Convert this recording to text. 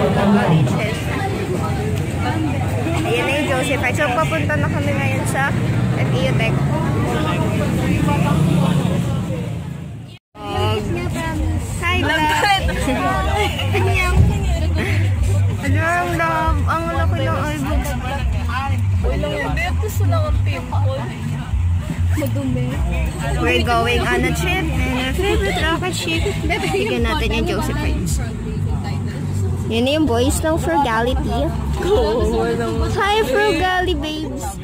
Ayan na yung Joseph. So, papunta na kami ngayon sa FEU Tech. Hi, Black! Ang laki ng eyebrows. We're going on a trip and our favorite rocket ship. Bigyan natin yung Joseph Prince. Yun yung boys ng Frugality. Hi, Frugality babes!